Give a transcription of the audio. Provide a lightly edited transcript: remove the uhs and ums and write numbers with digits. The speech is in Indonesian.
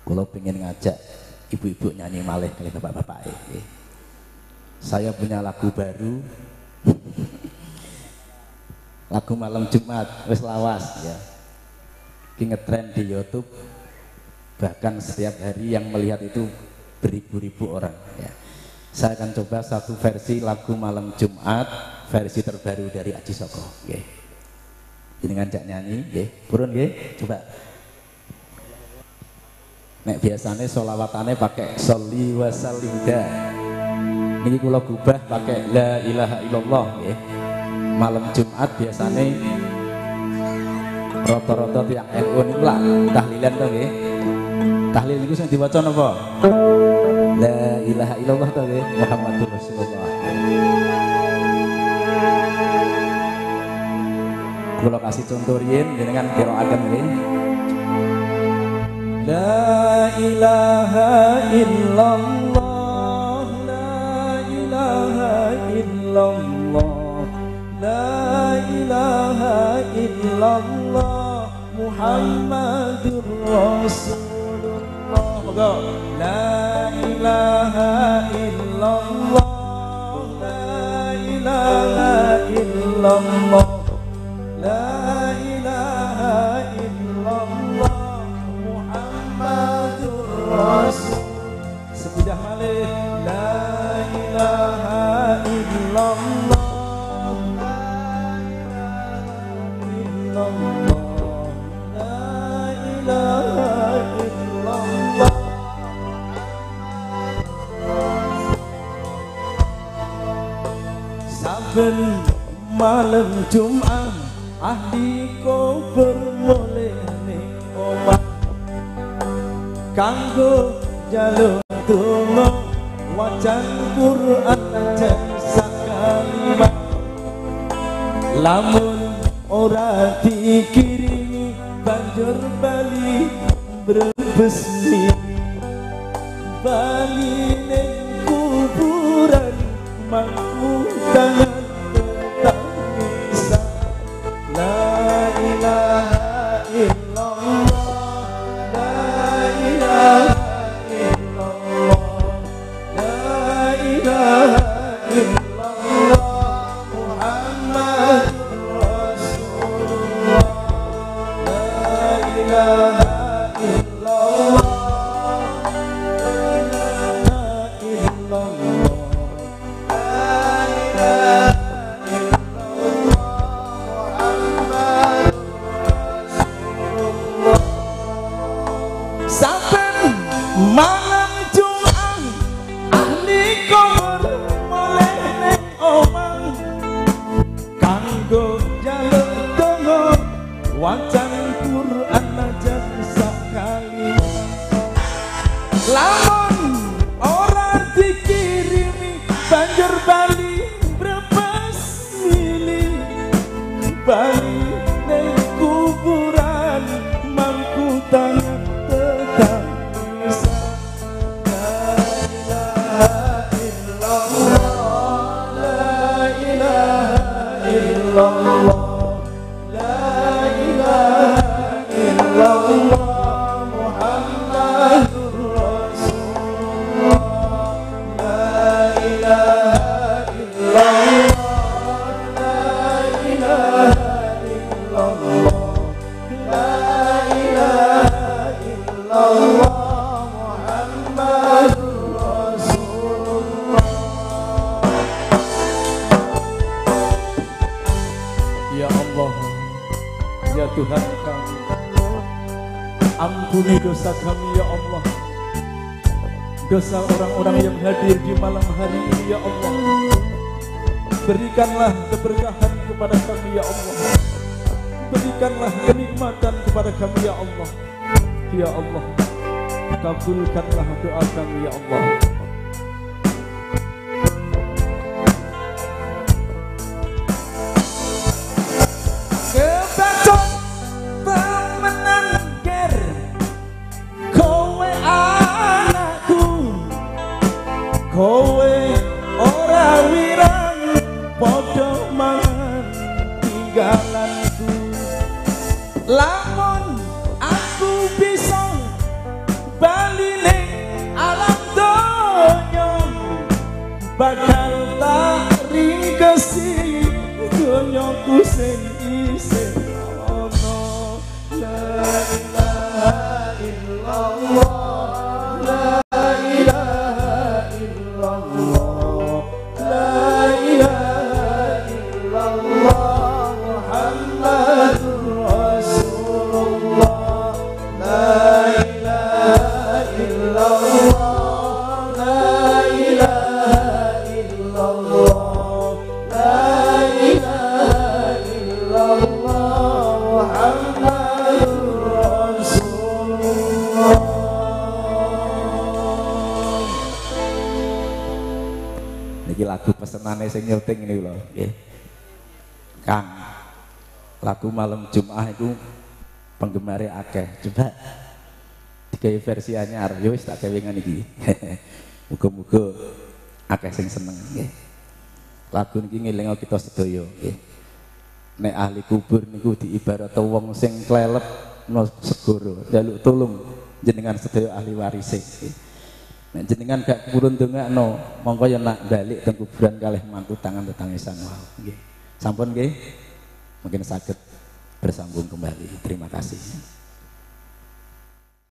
Kalau pengen ngajak ibu-ibu nyanyi malih kali bapak-bapak. Saya punya lagu baru, lagu malam Jumat, wis lawas ya. Ki ngetrend di YouTube, bahkan setiap hari yang melihat itu beribu-ribu orang ya. Saya akan coba satu versi lagu malam Jumat, versi terbaru dari Aji Soko. Ini ngajak nyanyi, turun coba. Nek biasanya sholawatane pakai sholli wa sallimda. Ini kula gubah pakai la ilaha illallah nggih. Malam Jumat biasanya rata-rata tiyang NU niku lah tahlilan to nggih. Tahlil niku sing diwaca napa? La ilaha illallah to nggih, Muhammadur Rasulullah. Kula kasih contoh riyen jenengan kiraaken nggih. La ilaha illallah, la ilaha illallah, la ilaha illallah, Muhammadur Rasulullah. La ilaha illallah, la ilaha illallah, la ilaha illallah, Rasul. Sebudah malih la ilaha illallah, la ilaha illallah. Saben malam Jumat ahli kober mulih ning omah kanggo jaluk donga wacan Quran aja sakalimat. Lamun ora dikirimi banjur bali berbesmi, bali ning kuburan mangku tangan tetap bisa. La ilaha illallah, la ilaha illallah, la ilaha illallah, Muhammadur Rasulullah. La ilaha illallah, la ilaha illallah, la ilaha malam Jumat ahli kober mulih ning omah kanggo jaluk donga wacan Quran aja sakali. Lamun ora dikirimi banjur bali brebes milih, bali ning kuburan mangku tangan tetap bisa. Allah, la ilaha illallah, Muhammadur Rasulullah. La ilaha illallah, la ilaha illallah, la ilaha illallah, Muhammadur Rasulullah. Ya Allah, ya Tuhan kami, ampuni dosa kami ya Allah, dosa orang-orang yang hadir di malam hari ini ya Allah. Berikanlah keberkahan kepada kami ya Allah, berikanlah kenikmatan kepada kami ya Allah. Ya Allah, kabulkanlah doa kami ya Allah. Kowe ora wirang padha mangan tinggalanku. Lamun aku bisa iki lagu pesenane sing nyuting ini lho nggih. Kang, lagu malam Jumat itu penggemarnya akeh. Coba digawe versi anyar, ya wis tak gawe ngene iki. Muga-muga akeh sing seneng nggih. Lagu niki ngelingo kita sedaya nggih. Nek ahli kubur niku diibarat wong sing klelep no segoro, njaluk tulung jenengan sedaya ahli waris. Nek jenengan gak kurun ndongakno, mongko ya nak balik teng kuburan kalih mangku tangan tetangisan wau nggih. Sampun nggih. Mungkin saged bersambung kembali. Terima kasih.